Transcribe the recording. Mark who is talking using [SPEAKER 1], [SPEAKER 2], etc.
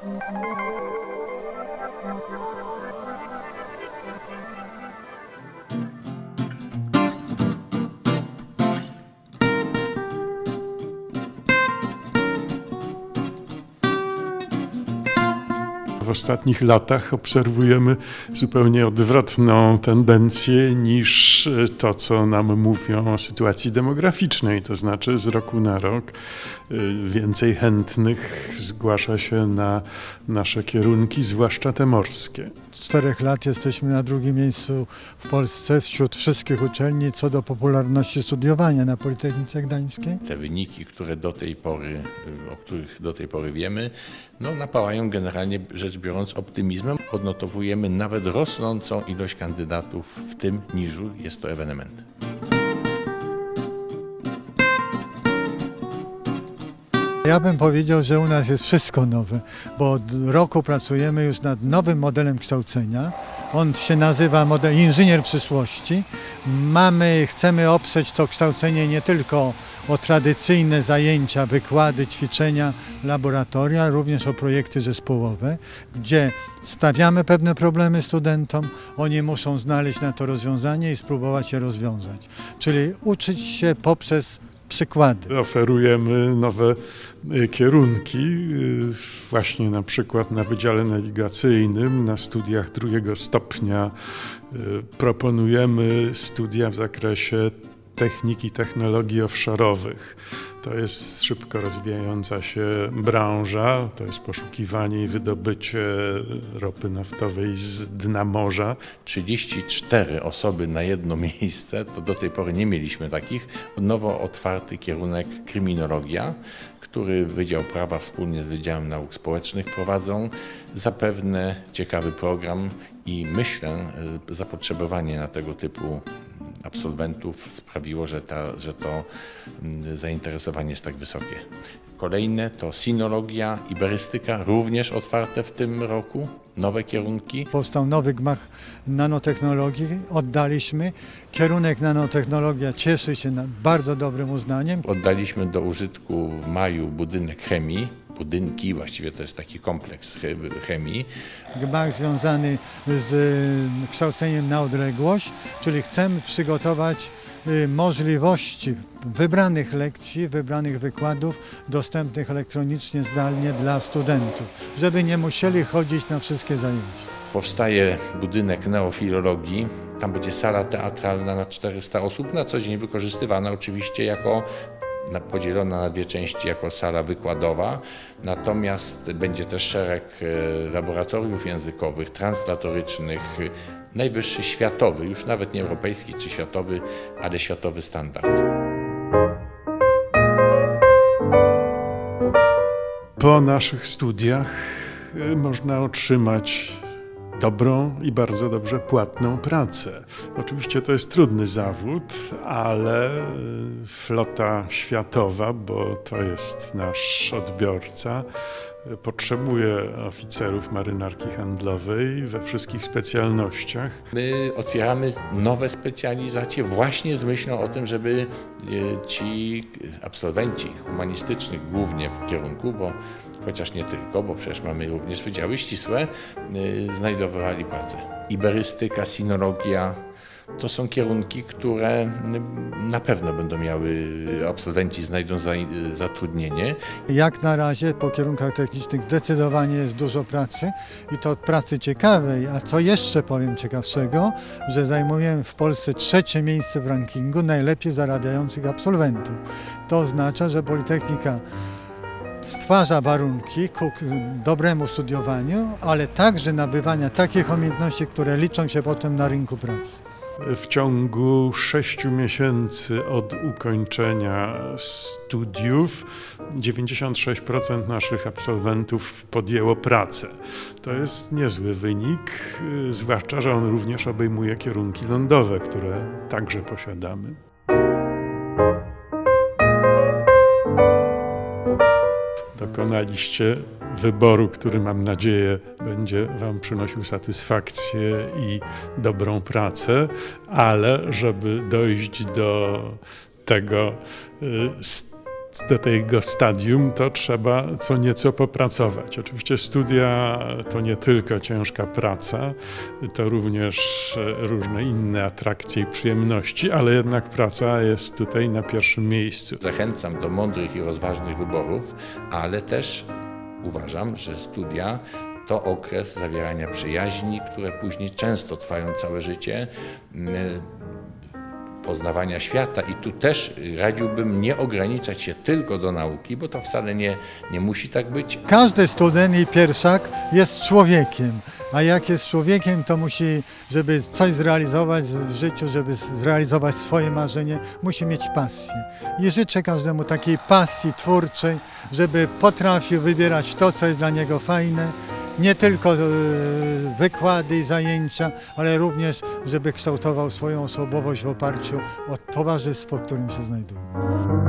[SPEAKER 1] W ostatnich latach obserwujemy zupełnie odwrotną tendencję niż to, co nam mówią o sytuacji demograficznej. To znaczy z roku na rok więcej chętnych zgłasza się na nasze kierunki, zwłaszcza te morskie.
[SPEAKER 2] Od 4 lat jesteśmy na drugim miejscu w Polsce wśród wszystkich uczelni co do popularności studiowania na Politechnice Gdańskiej.
[SPEAKER 3] Te wyniki, o których do tej pory wiemy, napawają generalnie rzecz biorąc optymizmem. Odnotowujemy nawet rosnącą ilość kandydatów w tym niżu, jest to ewenement.
[SPEAKER 2] Ja bym powiedział, że u nas jest wszystko nowe, bo od roku pracujemy już nad nowym modelem kształcenia. On się nazywa model inżynier przyszłości. Chcemy oprzeć to kształcenie nie tylko o tradycyjne zajęcia, wykłady, ćwiczenia, laboratoria, również o projekty zespołowe, gdzie stawiamy pewne problemy studentom, oni muszą znaleźć na to rozwiązanie i spróbować je rozwiązać. Czyli uczyć się poprzez przykłady.
[SPEAKER 1] Oferujemy nowe kierunki, właśnie na przykład na Wydziale Nawigacyjnym, na studiach 2. stopnia proponujemy studia w zakresie techniki, technologii offshore'owych. To jest szybko rozwijająca się branża, to jest poszukiwanie i wydobycie ropy naftowej z dna morza.
[SPEAKER 3] 34 osoby na jedno miejsce, to do tej pory nie mieliśmy takich. Nowo otwarty kierunek kryminologia, który Wydział Prawa wspólnie z Wydziałem Nauk Społecznych prowadzą. Zapewne ciekawy program i myślę, zapotrzebowanie na tego typu absolwentów sprawiło, że to zainteresowanie jest tak wysokie. Kolejne to sinologia, iberystyka, również otwarte w tym roku, nowe kierunki.
[SPEAKER 2] Powstał nowy gmach nanotechnologii, oddaliśmy. Kierunek nanotechnologia cieszy się bardzo dobrym uznaniem.
[SPEAKER 3] Oddaliśmy do użytku w maju budynek chemii. Budynki, właściwie to jest taki kompleks chemii.
[SPEAKER 2] Gmach związany z kształceniem na odległość, czyli chcemy przygotować możliwości wybranych lekcji, wybranych wykładów dostępnych elektronicznie, zdalnie dla studentów, żeby nie musieli chodzić na wszystkie zajęcia.
[SPEAKER 3] Powstaje budynek neofilologii. Tam będzie sala teatralna na 400 osób, na co dzień wykorzystywana oczywiście podzielona na 2 części jako sala wykładowa, natomiast będzie też szereg laboratoriów językowych, translatorycznych, najwyższy światowy, już nawet nie europejski czy światowy, ale światowy standard.
[SPEAKER 1] Po naszych studiach można otrzymać dobrą i bardzo dobrze płatną pracę. Oczywiście to jest trudny zawód, ale flota światowa, bo to jest nasz odbiorca, potrzebuje oficerów marynarki handlowej we wszystkich specjalnościach.
[SPEAKER 3] My otwieramy nowe specjalizacje właśnie z myślą o tym, żeby ci absolwenci humanistycznych głównie kierunków, chociaż nie tylko, bo przecież mamy również wydziały ścisłe, znajdowali pracę. Iberystyka, sinologia to są kierunki, które na pewno będą miały, absolwenci znajdą zatrudnienie.
[SPEAKER 2] Jak na razie po kierunkach technicznych zdecydowanie jest dużo pracy i to pracy ciekawej, a co jeszcze powiem ciekawszego, że zajmujemy w Polsce 3. miejsce w rankingu najlepiej zarabiających absolwentów. To oznacza, że Politechnika stwarza warunki ku dobremu studiowaniu, ale także nabywania takich umiejętności, które liczą się potem na rynku pracy.
[SPEAKER 1] W ciągu 6 miesięcy od ukończenia studiów 96% naszych absolwentów podjęło pracę. To jest niezły wynik, zwłaszcza że on również obejmuje kierunki lądowe, które także posiadamy. Dokonaliście wyboru, który mam nadzieję będzie Wam przynosił satysfakcję i dobrą pracę, ale żeby dojść do tego do tego stadium, to trzeba co nieco popracować. Oczywiście studia to nie tylko ciężka praca, to również różne inne atrakcje i przyjemności, ale jednak praca jest tutaj na pierwszym miejscu.
[SPEAKER 3] Zachęcam do mądrych i rozważnych wyborów, ale też uważam, że studia to okres zawierania przyjaźni, które później często trwają całe życie, poznawania świata i tu też radziłbym nie ograniczać się tylko do nauki, bo to wcale nie musi tak być.
[SPEAKER 2] Każdy student i pierwszak jest człowiekiem, a jak jest człowiekiem, to musi, żeby coś zrealizować w życiu, żeby zrealizować swoje marzenie, musi mieć pasję. I życzę każdemu takiej pasji twórczej, żeby potrafił wybierać to, co jest dla niego fajne, nie tylko wykłady i zajęcia, ale również, żeby kształtował swoją osobowość w oparciu o towarzystwo, w którym się znajduje.